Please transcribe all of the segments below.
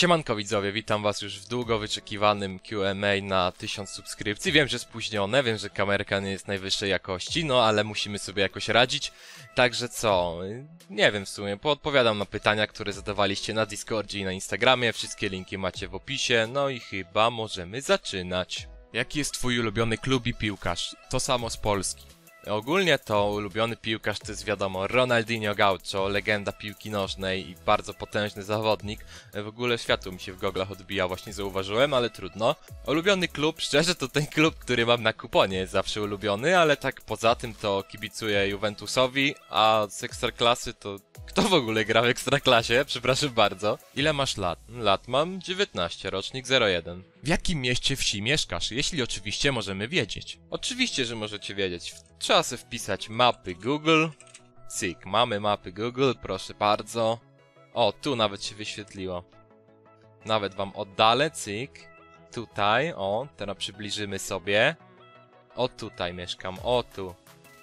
Siemanko widzowie, witam was już w długo wyczekiwanym Q&A na 1000 subskrypcji. Wiem, że spóźnione, wiem, że kamerka nie jest najwyższej jakości, no ale musimy sobie jakoś radzić. Także co, nie wiem w sumie, poodpowiadam na pytania, które zadawaliście na Discordzie i na Instagramie. Wszystkie linki macie w opisie, no i chyba możemy zaczynać. Jaki jest twój ulubiony klub i piłkarz? To samo z Polski. Ogólnie to ulubiony piłkarz to jest wiadomo Ronaldinho Gaucho, legenda piłki nożnej i bardzo potężny zawodnik. W ogóle światło mi się w goglach odbija, właśnie zauważyłem, ale trudno. Ulubiony klub, szczerze to ten klub, który mam na kuponie jest zawsze ulubiony, ale tak poza tym to kibicuję Juventusowi, a z Ekstraklasy to... Kto w ogóle gra w Ekstraklasie? Przepraszam bardzo. Ile masz lat? Lat mam 19, rocznik 01. W jakim mieście wsi mieszkasz? Jeśli oczywiście możemy wiedzieć. Oczywiście, że możecie wiedzieć. Trzeba sobie wpisać mapy Google. Cyk, mamy mapy Google, proszę bardzo. O, tu nawet się wyświetliło. Nawet wam oddalę, cyk. Tutaj, o, teraz przybliżymy sobie. O, tutaj mieszkam, o tu.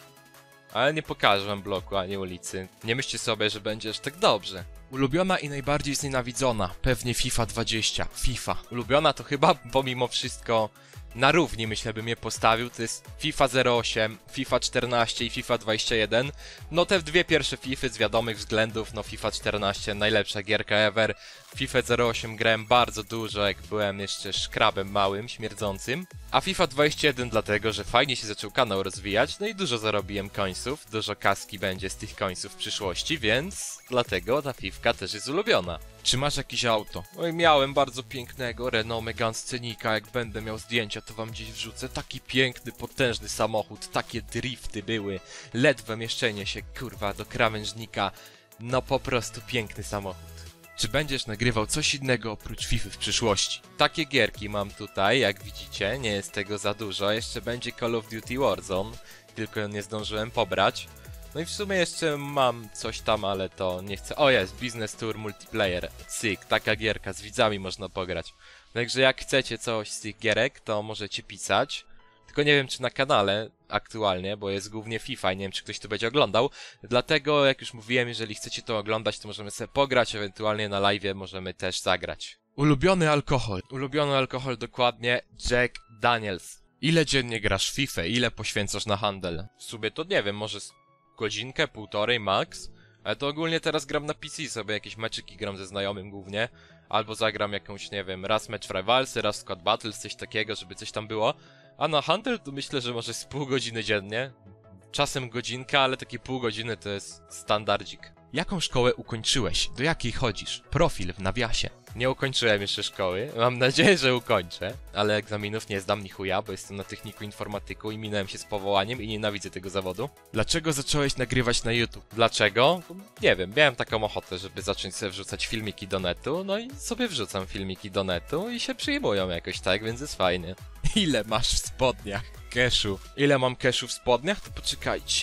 Ale nie pokażę wam bloku ani ulicy. Nie myślcie sobie, że będzie aż tak dobrze. Ulubiona i najbardziej znienawidzona. Pewnie FIFA 20. FIFA. Ulubiona to chyba pomimo wszystko na równi myślę bym je postawił. To jest FIFA 08, FIFA 14 i FIFA 21. No te dwie pierwsze FIFA z wiadomych względów. No FIFA 14 najlepsza gierka ever. FIFA 08 grałem bardzo dużo, jak byłem jeszcze szkrabem małym, śmierdzącym. A FIFA 21 dlatego, że fajnie się zaczął kanał rozwijać, no i dużo zarobiłem końców, dużo kaski będzie z tych końców w przyszłości, więc dlatego ta Fifka też jest ulubiona. Czy masz jakieś auto? Oj, miałem bardzo pięknego Renault Megane Scenica, jak będę miał zdjęcia, to wam gdzieś wrzucę. Taki piękny, potężny samochód, takie drifty były, ledwo mieszczenie się, kurwa, do krawężnika, no po prostu piękny samochód. Czy będziesz nagrywał coś innego oprócz FIFA w przyszłości? Takie gierki mam tutaj, jak widzicie, nie jest tego za dużo. Jeszcze będzie Call of Duty Warzone, tylko nie zdążyłem pobrać. No i w sumie jeszcze mam coś tam, ale to nie chcę. O jest, Business Tour Multiplayer, cyk, taka gierka, z widzami można pograć. Także jak chcecie coś z tych gierek, to możecie pisać. Tylko nie wiem, czy na kanale aktualnie, bo jest głównie FIFA i nie wiem, czy ktoś to będzie oglądał. Dlatego, jak już mówiłem, jeżeli chcecie to oglądać, to możemy sobie pograć, ewentualnie na live'ie możemy też zagrać. Ulubiony alkohol. Ulubiony alkohol dokładnie Jack Daniels. Ile dziennie grasz w FIFA? Ile poświęcasz na handel? W sumie to nie wiem, może godzinkę, półtorej max? Ale to ogólnie teraz gram na PC, sobie jakieś meczyki gram ze znajomym głównie. Albo zagram jakąś, nie wiem, raz mecz w Rivalsy, raz Squad Battles, coś takiego, żeby coś tam było. A na handel to myślę, że może z pół godziny dziennie. Czasem godzinka, ale takie pół godziny to jest standardzik. Jaką szkołę ukończyłeś? Do jakiej chodzisz? Profil w nawiasie. Nie ukończyłem jeszcze szkoły, mam nadzieję, że ukończę. Ale egzaminów nie zdam ni chuja, bo jestem na techniku informatyku i minąłem się z powołaniem i nienawidzę tego zawodu. Dlaczego zacząłeś nagrywać na YouTube? Dlaczego? Nie wiem, miałem taką ochotę, żeby zacząć sobie wrzucać filmiki do netu, no i sobie wrzucam filmiki do netu i się przyjmują jakoś tak, więc jest fajnie. Ile masz w spodniach? Cashu. Ile mam cashu w spodniach? To poczekajcie.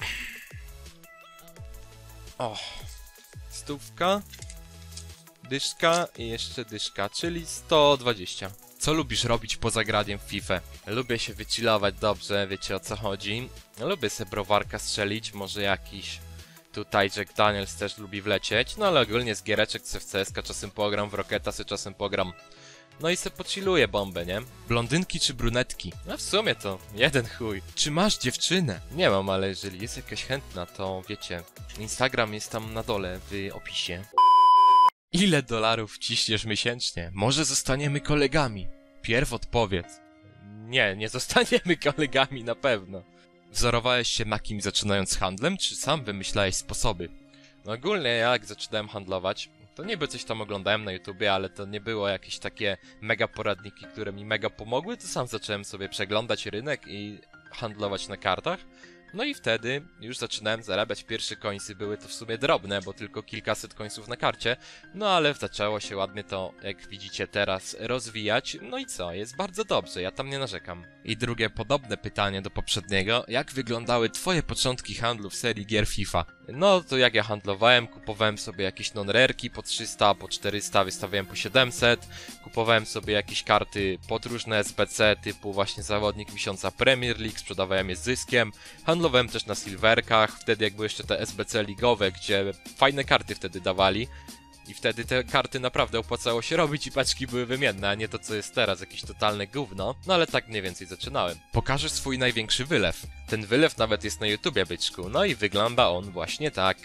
O, stówka, dyszka i jeszcze dyszka, czyli 120. Co lubisz robić poza graniem w FIFA? Lubię się wychillować dobrze, wiecie o co chodzi. Lubię sobie browarka strzelić, może jakiś tutaj Jack Daniels też lubi wlecieć. No ale ogólnie z giereczek w CS:K czasem pogram, w Rocketa sobie czasem pogram. No i se pochilluję bombę, nie? Blondynki czy brunetki? No w sumie to jeden chuj. Czy masz dziewczynę? Nie mam, ale jeżeli jest jakaś chętna, to wiecie, Instagram jest tam na dole w opisie. Ile dolarów ciśniesz miesięcznie? Może zostaniemy kolegami? Pierw odpowiedz. Nie zostaniemy kolegami na pewno. Wzorowałeś się na kimś zaczynając handlem, czy sam wymyślałeś sposoby? No ogólnie ja jak zaczynałem handlować, to niby coś tam oglądałem na YouTubie, ale to nie było jakieś takie mega poradniki, które mi mega pomogły, to sam zacząłem sobie przeglądać rynek i handlować na kartach. No i wtedy już zaczynałem zarabiać, pierwsze końsy były to w sumie drobne, bo tylko kilkaset końców na karcie, no ale zaczęło się ładnie to, jak widzicie teraz, rozwijać, no i co, jest bardzo dobrze, ja tam nie narzekam. I drugie podobne pytanie do poprzedniego, jak wyglądały twoje początki handlu w serii gier FIFA? No to jak ja handlowałem, kupowałem sobie jakieś non-rareki po 300, po 400, wystawiałem po 700, kupowałem sobie jakieś karty podróżne SBC typu właśnie zawodnik miesiąca Premier League, sprzedawałem je z zyskiem, handlowałem też na silverkach, wtedy jak były jeszcze te SBC ligowe, gdzie fajne karty wtedy dawali. I wtedy te karty naprawdę opłacało się robić i paczki były wymienne, a nie to co jest teraz, jakieś totalne gówno. No ale tak mniej więcej zaczynałem. Pokażę swój największy wylew. Ten wylew nawet jest na YouTubie, byczku. No i wygląda on właśnie tak.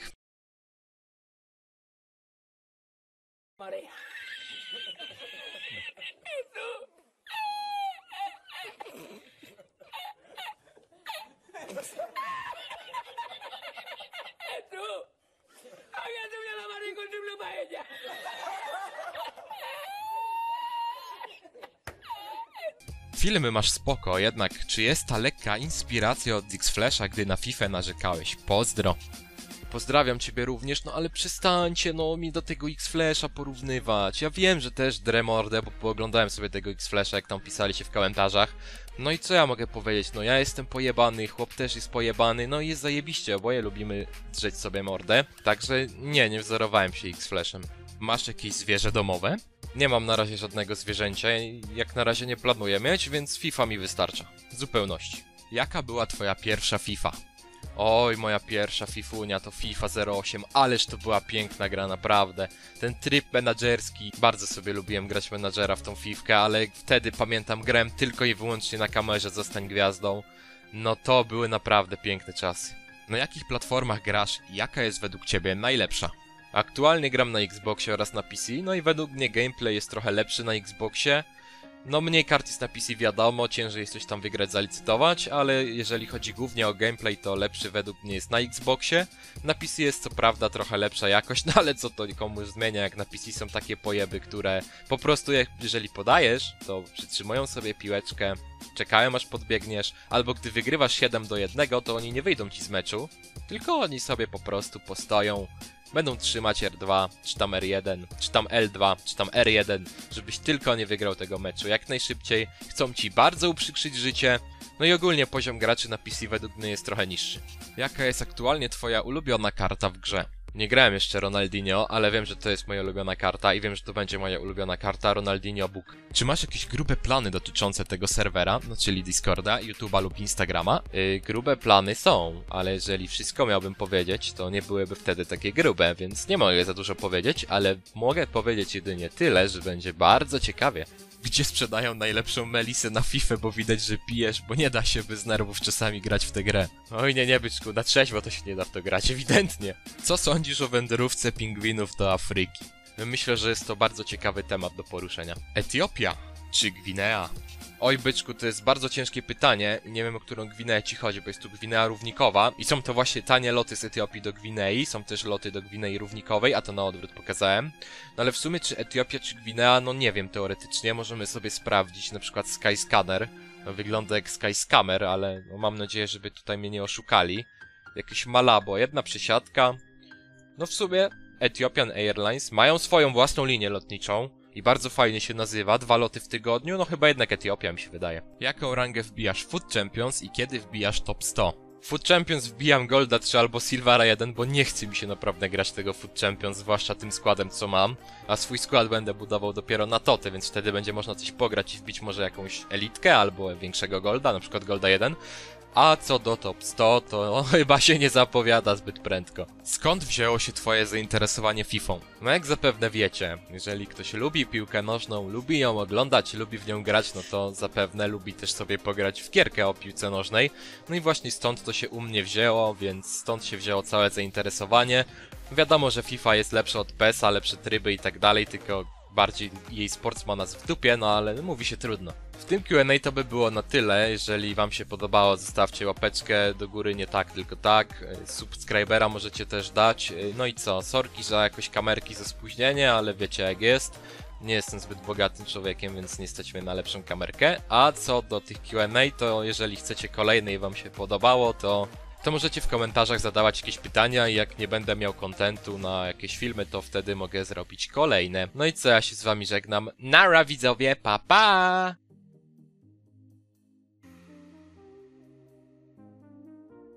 Filmy masz spoko, jednak czy jest ta lekka inspiracja od X-Flasha, gdy na FIFA narzekałeś? Pozdro. Pozdrawiam ciebie również, no ale przestańcie no mi do tego X-Flasha porównywać. Ja wiem, że też drę mordę, bo pooglądałem sobie tego X-Flasha, jak tam pisali się w komentarzach. No i co ja mogę powiedzieć? No ja jestem pojebany, chłop też jest pojebany, no i jest zajebiście, oboje lubimy drzeć sobie mordę. Także nie wzorowałem się X-Flashem. Masz jakieś zwierzę domowe? Nie mam na razie żadnego zwierzęcia i jak na razie nie planuję mieć, więc FIFA mi wystarcza. W zupełności. Jaka była twoja pierwsza FIFA? Oj, moja pierwsza Fifunia to FIFA 08, ależ to była piękna gra, naprawdę. Ten tryb menadżerski, bardzo sobie lubiłem grać menadżera w tą Fifkę, ale wtedy pamiętam grałem tylko i wyłącznie na kamerze Zostań Gwiazdą. No to były naprawdę piękne czasy. Na jakich platformach grasz i jaka jest według ciebie najlepsza? Aktualnie gram na Xboxie oraz na PC, no i według mnie gameplay jest trochę lepszy na Xboxie. No mniej kart jest na PC wiadomo, ciężej jest coś tam wygrać, zalicytować, ale jeżeli chodzi głównie o gameplay, to lepszy według mnie jest na Xboxie. Na PC jest co prawda trochę lepsza jakość, no ale co to komuś zmienia, jak na PC są takie pojeby, które po prostu jeżeli podajesz, to przytrzymują sobie piłeczkę, czekają aż podbiegniesz, albo gdy wygrywasz 7-1, to oni nie wyjdą ci z meczu, tylko oni sobie po prostu postoją. Będą trzymać R2, czy tam R1, czy tam L2, czy tam R1, żebyś tylko nie wygrał tego meczu jak najszybciej. Chcą ci bardzo uprzykrzyć życie. No i ogólnie poziom graczy na PC według mnie jest trochę niższy. Jaka jest aktualnie twoja ulubiona karta w grze? Nie grałem jeszcze Ronaldinho, ale wiem, że to jest moja ulubiona karta i wiem, że to będzie moja ulubiona karta Ronaldinho Book. Czy masz jakieś grube plany dotyczące tego serwera, no czyli Discorda, YouTube'a lub Instagrama? Grube plany są, ale jeżeli wszystko miałbym powiedzieć, to nie byłyby wtedy takie grube, więc nie mogę za dużo powiedzieć, ale mogę powiedzieć jedynie tyle, że będzie bardzo ciekawie. Gdzie sprzedają najlepszą Melisę na FIFA, bo widać, że pijesz, bo nie da się bez nerwów czasami grać w tę grę. Oj nie, byczku, na trzeźwo to się nie da w to grać, ewidentnie. Co sądzisz o wędrówce pingwinów do Afryki? Myślę, że jest to bardzo ciekawy temat do poruszenia. Etiopia czy Gwinea? Oj byczku, to jest bardzo ciężkie pytanie i nie wiem, o którą Gwineę ci chodzi, bo jest tu Gwinea Równikowa i są to właśnie tanie loty z Etiopii do Gwinei, są też loty do Gwinei Równikowej, a to na odwrót pokazałem. No ale w sumie czy Etiopia czy Gwinea, no nie wiem teoretycznie, możemy sobie sprawdzić, na przykład Skyscanner, no, wygląda jak Skyscammer, ale no, mam nadzieję, żeby tutaj mnie nie oszukali. Jakieś Malabo, jedna przesiadka, no w sumie Ethiopian Airlines mają swoją własną linię lotniczą. I bardzo fajnie się nazywa, 2 loty w tygodniu, no chyba jednak Etiopia mi się wydaje. Jaką rangę wbijasz Food Champions i kiedy wbijasz top 100? Food Champions wbijam Golda 3 albo Silvera 1, bo nie chce mi się naprawdę grać tego Food Champions, zwłaszcza tym składem co mam. A swój skład będę budował dopiero na toty, więc wtedy będzie można coś pograć i wbić może jakąś elitkę albo większego Golda, na przykład Golda 1. A co do top 100, to chyba się nie zapowiada zbyt prędko. Skąd wzięło się twoje zainteresowanie FIFA? No jak zapewne wiecie, jeżeli ktoś lubi piłkę nożną, lubi ją oglądać, lubi w nią grać, no to zapewne lubi też sobie pograć w gierkę o piłce nożnej. No i właśnie stąd to się u mnie wzięło, więc stąd się wzięło całe zainteresowanie. Wiadomo, że FIFA jest lepsza od PES-a, lepsze tryby i tak dalej, tylko bardziej jej Sports ma nas w dupie, no ale mówi się trudno. W tym Q&A to by było na tyle. Jeżeli wam się podobało, zostawcie łapeczkę do góry, nie tak, tylko tak. Subskrybera możecie też dać. No i co, sorki za jakoś kamerki za spóźnienie, ale wiecie jak jest. Nie jestem zbyt bogatym człowiekiem, więc nie stać mnie na lepszą kamerkę. A co do tych Q&A, to jeżeli chcecie kolejnej i wam się podobało, to możecie w komentarzach zadawać jakieś pytania i jak nie będę miał kontentu na jakieś filmy, to wtedy mogę zrobić kolejne. No i co, ja się z wami żegnam. Nara widzowie, pa pa!